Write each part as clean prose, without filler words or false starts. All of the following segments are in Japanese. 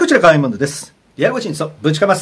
こちら、かわいもんです。リアルゴチンとぶちかます。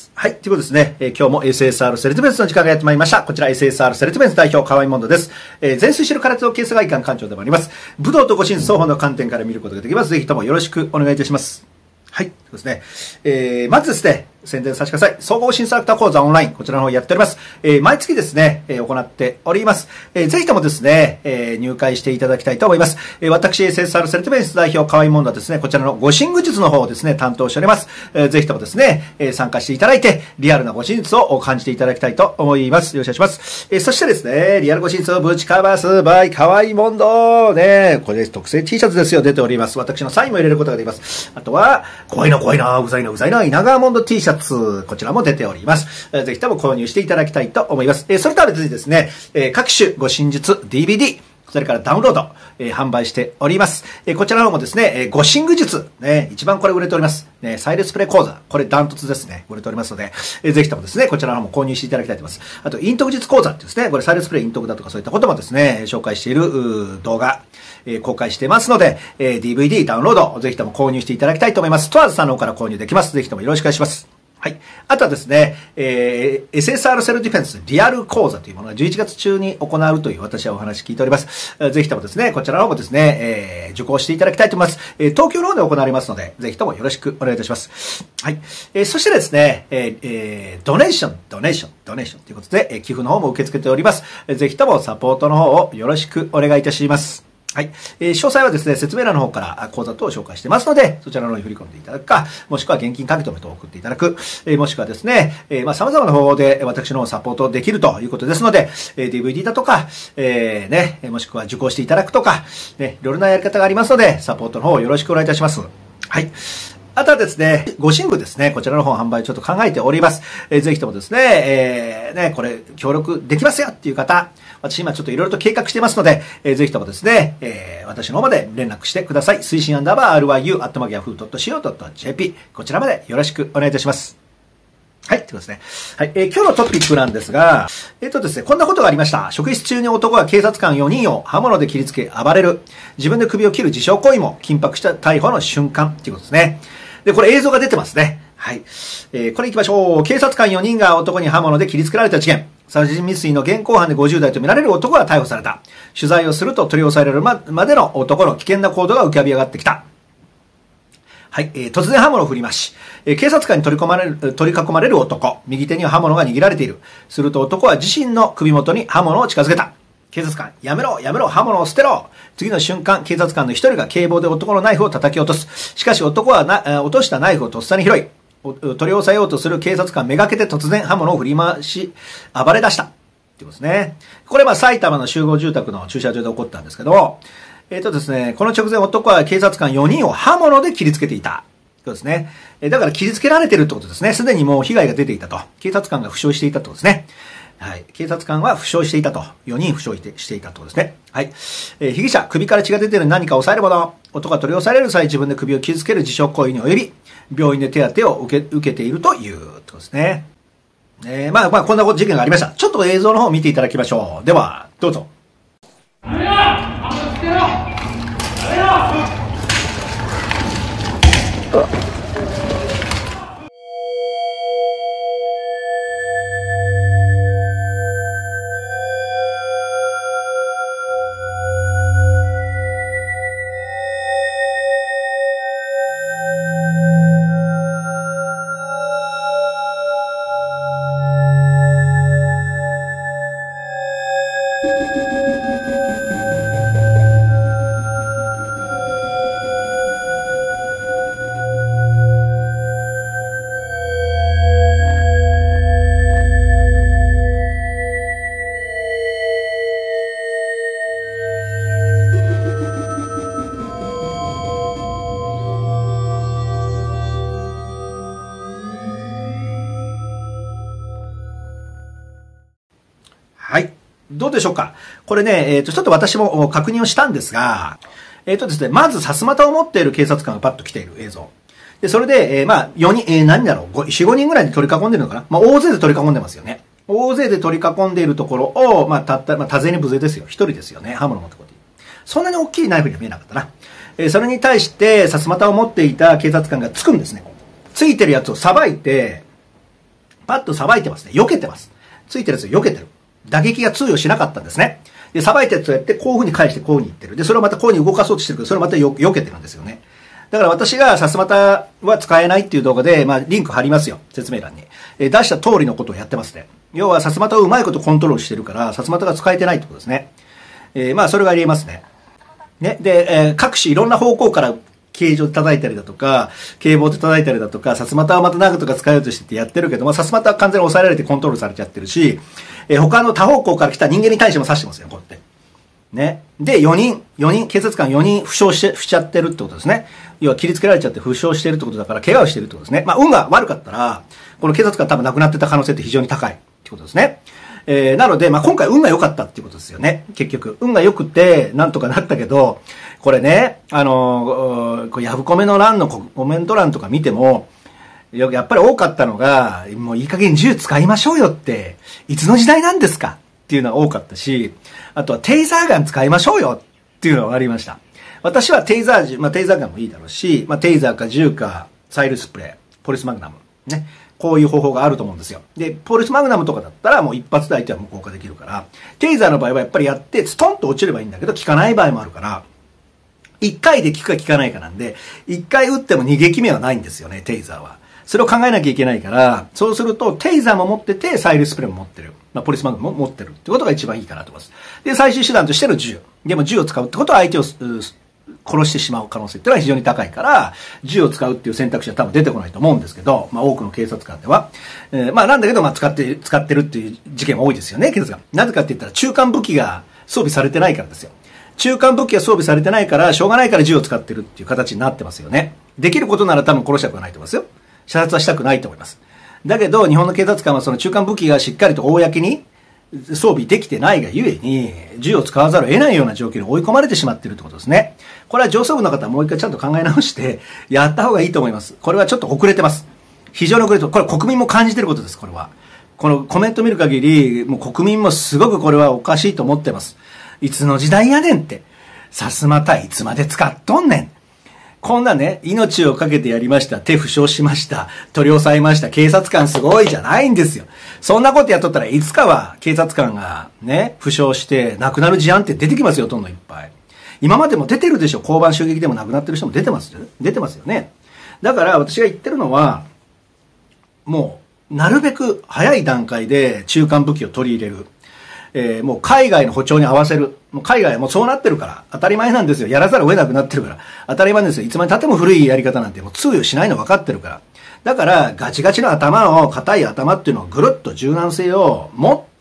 はい。ということですね。今日も SSR セレットメンツの時間がやってまいりました。こちら SSR セレットメンツ代表、かわいもんです。全水知る空手を形成外観館長でもあります。武道と護身双方の観点から見ることができます。ぜひともよろしくお願いいたします。はい。そうですね。まずですね、宣伝させてください。総合インストラクター講座オンライン、こちらの方やっております。毎月ですね、行っております。ぜひともですね、入会していただきたいと思います。私、SSR セレットメンツ代表、河合モンダですね、こちらの護身具術の方をですね、担当しております。ぜひともですね、参加していただいて、リアルな護身術を感じていただきたいと思います。よろしくお願いします。そしてですね、リアル護身術をぶちかますバイ、河合モンダね、これ特製 T シャツですよ、出ております。私のサインも入れることができます。あとは、怖いな、うざいな、稲川モンド T シャツ、こちらも出ております。ぜひとも購入していただきたいと思います。それとは別にですね、各種護身術 DVD、それからダウンロード、販売しております。こちらの方もですね、護身具術、ね、一番これ売れております。ね、サイレスプレイ講座、これダントツですね、売れておりますので、ぜひともですね、こちらの方も購入していただきたいと思います。あと、イントグ術講座ってですね、これサイレスプレイイントグだとかそういったこともですね、紹介している動画、公開してますので、DVD ダウンロード、ぜひとも購入していただきたいと思います。トワーズさんの方から購入できます。ぜひともよろしくお願いします。はい。あとはですね、SSR セルディフェンスリアル講座というものが11月中に行うという私はお話聞いております。ぜひともですね、こちらの方もですね、受講していただきたいと思います。東京の方で行われますので、ぜひともよろしくお願いいたします。はい。そしてですね、ドネーションということで、寄付の方も受け付けております。ぜひともサポートの方をよろしくお願いいたします。はい。詳細はですね、説明欄の方から講座等を紹介してますので、そちらの方に振り込んでいただくか、もしくは現金書き留め等を送っていただく、もしくはですね、様々な方法で私のサポートできるということですので、DVD だとか、もしくは受講していただくとか、ね、いろいろなやり方がありますので、サポートの方をよろしくお願いいたします。はい。あとはですね、護身具ですね、こちらの方販売ちょっと考えております。ぜひともですね、これ協力できますよっていう方、私今ちょっといろいろと計画していますので、ぜひともですね、私の方まで連絡してください。推進@ryu@yahoo.co.jp こちらまでよろしくお願いいたします。はい、ということですね。はい、今日のトピックなんですが、ですね、こんなことがありました。職質中に男が警察官4人を刃物で切りつけ暴れる。自分で首を切る自傷行為も緊迫した逮捕の瞬間ということですね。で、これ映像が出てますね。はい。これ行きましょう。警察官4人が男に刃物で切りつけられた事件。殺人未遂の現行犯で50代とみられる男が逮捕された。取材をすると取り押さえられるまでの男の危険な行動が浮かび上がってきた。はい。突然刃物を振りまし、警察官に取り囲まれる男。右手には刃物が握られている。すると男は自身の首元に刃物を近づけた。警察官、やめろ、刃物を捨てろ。次の瞬間、警察官の一人が警棒で男のナイフを叩き落とす。しかし男は落としたナイフをとっさに拾い、取り押さえようとする警察官めがけて突然刃物を振り回し、暴れ出した。ってことですね。これ埼玉の集合住宅の駐車場で起こったんですけど、ですね、この直前男は警察官4人を刃物で切りつけていた。そうですね。だから切りつけられてるってことですね。すでにもう被害が出ていたと。警察官が負傷していたってことですね。はい。警察官は負傷していたと。4人負傷していたってことですね。はい。被疑者、首から血が出ている何かを押さえるもの。男が取り押さえられる際自分で首を傷つける自傷行為に及び、病院で手当てを受けているということですね。こんな事件がありました。ちょっと映像の方を見ていただきましょう。では、どうぞ。はい。どうでしょうか。これね、ちょっと私も確認をしたんですが、ですね、まずさすまたを持っている警察官がパッと来ている映像。で、それで、4人、何だろう、4、5人ぐらいで取り囲んでるのかな。大勢で取り囲んでますよね。大勢で取り囲んでいるところを、多勢に無勢ですよ。一人ですよね。刃物持ってこうやって。そんなに大きいナイフには見えなかったな。 それに対して、さすまたを持っていた警察官がつくんですね。ついてるやつをさばいて、パッとさばいてますね。避けてます。ついてるやつを避けてる。打撃が通用しなかったんですね。で、さばいたやつをやって、こういう風に返してこうに行ってる。で、それをまたこうに動かそうとしてるけど、それをまた避けてるんですよね。だから私がさすまたは使えないっていう動画で、リンク貼りますよ。説明欄に。出した通りのことをやってますね。要はさすまたをうまいことコントロールしてるから、さすまたが使えてないってことですね。それがあり得ますね。ね。で、各種いろんな方向から形状で叩いたりだとか、警棒で叩いたりだとか、さすまたはまた長とか使おうとしてやってるけども、さすまたは完全に抑えられてコントロールされちゃってるし、他の多方向から来た人間に対しても刺してますよ、こうやって。ね。で、警察官4人負傷しちゃってるってことですね。要は切りつけられちゃって負傷してるってことだから、怪我をしてるってことですね。運が悪かったら、この警察官多分亡くなってた可能性って非常に高いってことですね。なので、今回運が良かったっていうことですよね。結局。運が良くて、なんとかなったけど、これね、ヤフコメの欄のコメント欄とか見ても、やっぱり多かったのが、もういい加減銃使いましょうよって、いつの時代なんですかっていうのが多かったし、あとはテイザーガン使いましょうよっていうのがありました。私はテイザー銃、テイザーガンもいいだろうし、テイザーか銃か、サイルスプレー、ポリスマグナム、ね。こういう方法があると思うんですよ。で、ポリスマグナムとかだったらもう一発で相手は無効化できるから、テイザーの場合はやっぱりやって、ストンと落ちればいいんだけど、効かない場合もあるから、一回で効くか効かないかなんで、一回撃っても逃げ決めはないんですよね、テイザーは。それを考えなきゃいけないから、そうすると、テイザーも持ってて、サイルスプレーも持ってる。ポリスマグナムも持ってるってことが一番いいかなと思います。で、最終手段としての銃。でも銃を使うってことは相手を殺してしまう可能性っていうのは非常に高いから、銃を使うっていう選択肢は多分出てこないと思うんですけど、多くの警察官では。なんだけど、使ってるっていう事件も多いですよね、警察官。なぜかって言ったら、中間武器が装備されてないからですよ。中間武器が装備されてないから、しょうがないから銃を使ってるっていう形になってますよね。できることなら多分殺したくはないと思いますよ。射殺はしたくないと思います。だけど、日本の警察官はその中間武器がしっかりと公に装備できてないがゆえに、銃を使わざるを得ないような状況に追い込まれてしまっているってことですね。これは上層部の方はもう一回ちゃんと考え直して、やった方がいいと思います。これはちょっと遅れてます。非常に遅れてる。これ国民も感じてることです、これは。このコメント見る限り、もう国民もすごくこれはおかしいと思ってます。いつの時代やねんって。さすまたいつまで使っとんねん。こんなね、命をかけてやりました。手負傷しました。取り押さえました。警察官すごいじゃないんですよ。そんなことやっとったらいつかは警察官がね、負傷して亡くなる事案って出てきますよ、どんどんいっぱい。今までも出てるでしょ。交番襲撃でも亡くなってる人も出てますよね。だから私が言ってるのは、もう、なるべく早い段階で中間武器を取り入れる。もう海外の歩調に合わせる。もう海外はもうそうなってるから。当たり前なんですよ。やらざるを得なくなってるから。当たり前ですよ。いつまで経っても古いやり方なんてもう通用しないの分かってるから。だから、ガチガチの硬い頭っていうのをぐるっと柔軟性を持って、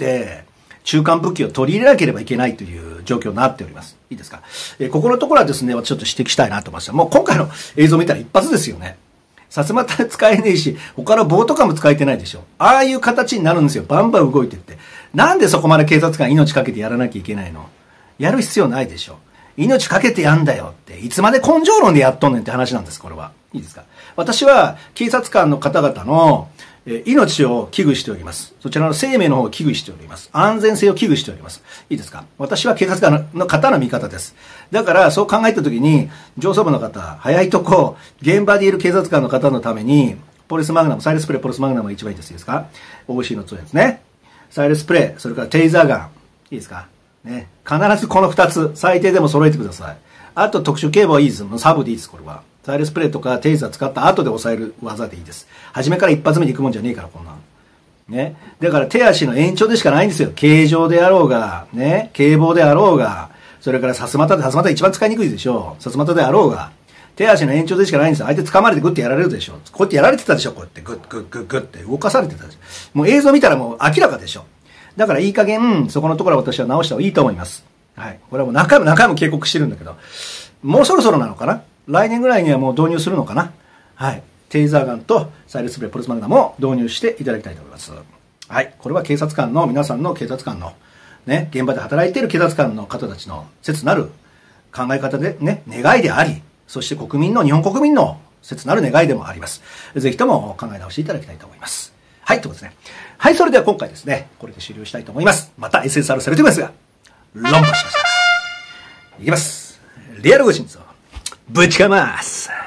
中間武器を取り入れなければいけないという状況になっております。いいですか。ここのところはですね、ちょっと指摘したいなと思いました。もう今回の映像見たら一発ですよね。さすまた使えねえし、他の棒とかも使えてないでしょ。ああいう形になるんですよ。バンバン動いてって。なんでそこまで警察官命かけてやらなきゃいけないの？やる必要ないでしょ。命かけてやんだよって。いつまで根性論でやっとんねんって話なんです、これは。いいですか。私は警察官の方々の命を危惧しております。そちらの生命の方を危惧しております。安全性を危惧しております。いいですか。私は警察官の方の味方です。だからそう考えたときに、上層部の方、早いとこ、現場でいる警察官の方のために、ポリスマグナム、サイルスプレー、ポリスマグナムが一番いいです。いいですか。OC の2ですね。サイルスプレー、それからテイザーガン。いいですかね。必ずこの2つ、最低でも揃えてください。あと特殊警棒はいいです。サブでいいです、これは。サイルスプレーとかテイザー使った後で抑える技でいいです。初めから一発目に行くもんじゃねえから、こんなの。ね。だから手足の延長でしかないんですよ。形状であろうが、ね。警棒であろうが、それからさすまた一番使いにくいでしょ。さすまたであろうが。手足の延長でしかないんですよ。相手掴まれてグッてやられるでしょ。こうやってやられてたでしょ。こうやってグッグッグッグッって動かされてたでしょ。もう映像見たらもう明らかでしょ。だからいい加減、そこのところは私は直した方がいいと思います。はい。これはもう何回も警告してるんだけど、もうそろそろなのかな？来年ぐらいにはもう導入するのかな？はい。テイザーガンとサイルスプレー、ポリスマグナムも導入していただきたいと思います。はい。これは警察官の、皆さんの警察官の、ね、現場で働いている警察官の方たちの切なる考え方でね、願いであり、そして日本国民の切なる願いでもあります。ぜひとも考え直していただきたいと思います。はい、ということですね。はい、それでは今回ですね、これで終了したいと思います。また SSR されてますが、論破しました。いきます。リアルゴシンゾー。 ぶちかます。